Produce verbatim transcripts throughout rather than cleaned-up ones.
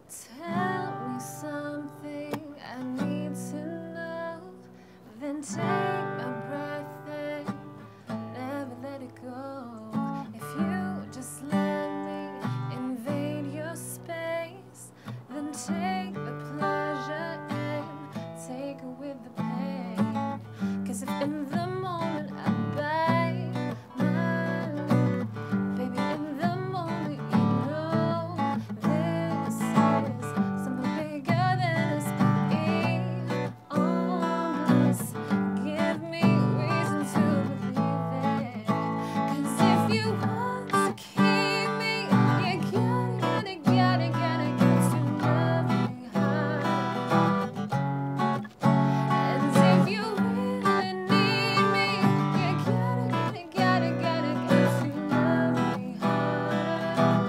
Tell me something I need to know, then take my breath and never let it go. If you just let me invade your space, then take the pleasure and take away the pain. Cause if in the moment I bite my lip, baby, in the moment you know this is something bigger than us being honest. Give me reason to believe it. Cause if you want to keep me, you gotta, gotta, gotta, gotta get to love me hard. And if you really need me, you gotta, gotta, gotta, gotta get to love me hard.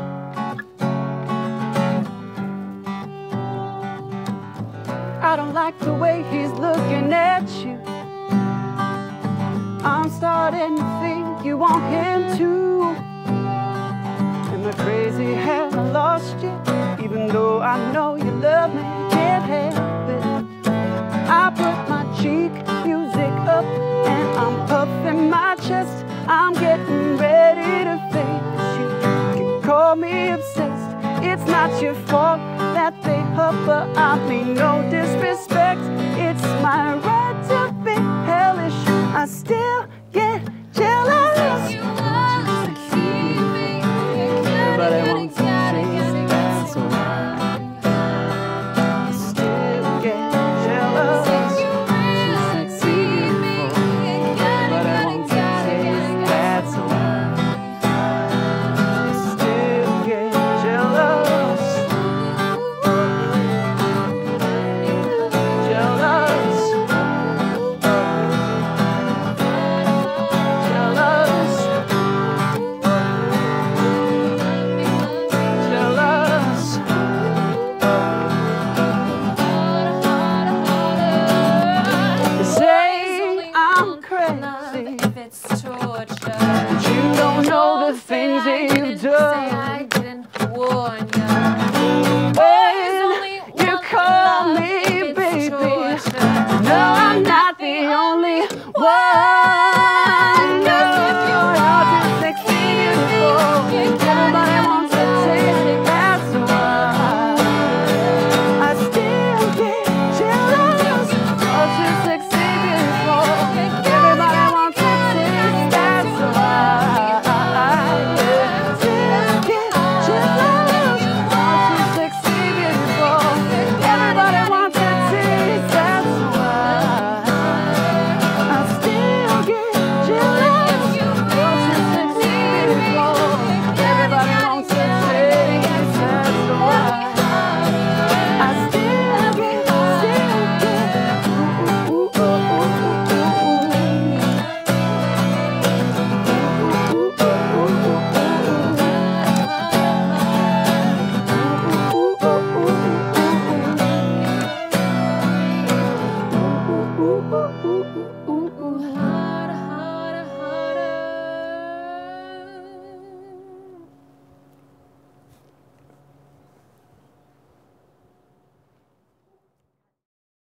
I don't like the way he's looking at you. I'm starting to think you want him too. Am I crazy? Have I lost you? Even though I know you love me, can't help it. I put my cheek music up and I'm puffing my chest. I'm getting ready to face you. You can call me obsessed. It's not your fault that they hupper. I mean no disrespect. It's my right to be hellish. I still get jealous. If you want to keep me, you gotta, But I gotta, want to gotta, change gotta that, get so to love me hard. I still get jealous. If you really Sexy, need me, beautiful. you gotta, But I gotta, want to gotta, change gotta that, get to so love me hard. I still get jealous. Jealous. Jealous. Jealous. They say I'm crazy, If it's torture, but you don't know the things that you've Say done. I didn't warn you.